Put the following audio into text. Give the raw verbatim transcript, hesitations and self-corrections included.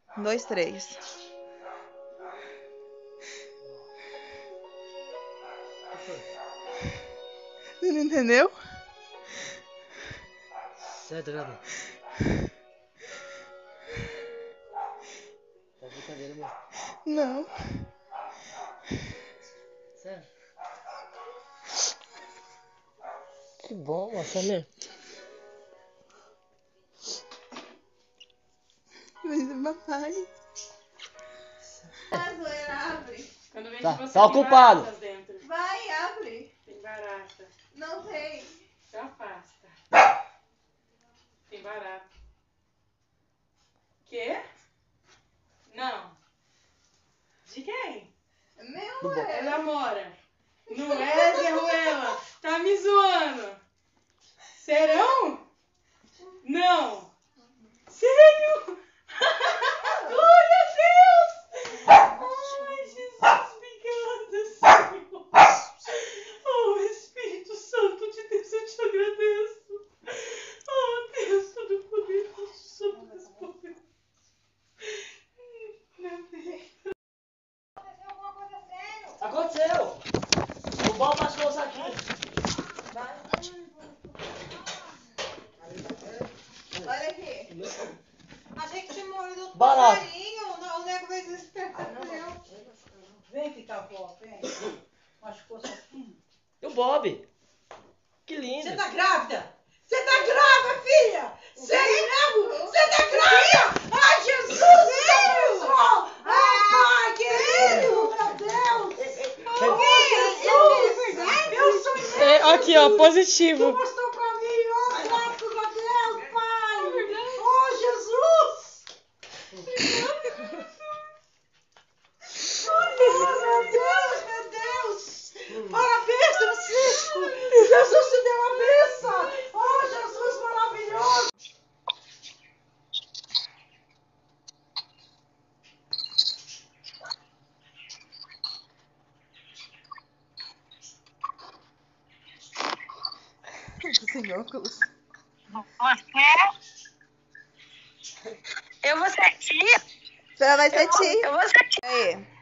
Um, dois, três. Você não entendeu? Certo, Gabi. Tá brincadeira mesmo? Não. Sério? Que bom, Samir. Mas é papai. Abre. Quando vem Tá, que você tá tem ocupado. baratas dentro. Vai, abre. Tem barata. Não tem. Se afasta. Tem barata. Quê? Não. De quem? Meu, Do é. Ela mora. Não é, Zé Ruela? Tá me zoando. Serão? Não. Sério? Glória a Deus! Ai, Jesus, obrigada, Senhor. Oh, Espírito Santo de Deus, eu te agradeço. Oh, Deus Todo-Poderoso, sobre as poderes. Meu Deus. Aconteceu! O bom machucou isso aqui. Olha aqui. Achei que tinha morrido outro Barato. passarinho. Não, o nego vai desesperar. Vem ficar pó, vem. Machucou só aqui. E o Bob? Que lindo. Você tá grávida? Você tá grávida, filha? Sério mesmo? Você tá grávida? Ai, Jesus! Sério? Ai, pai, querido! Meu Deus! Oh, Jesus! Eu sonhei! É, aqui, ó, Tu positivo. mostrou pra mim, oh, graças a Deus, pai! Oh, Jesus! Ai, meu Deus, meu Deus! Parabéns, Francisco! Jesus te deu a bênção! Oh, Jesus maravilhoso! Sem óculos. Você? Eu vou ser tia. Você vai ser Eu vou, tia. eu vou ser tia. Aí.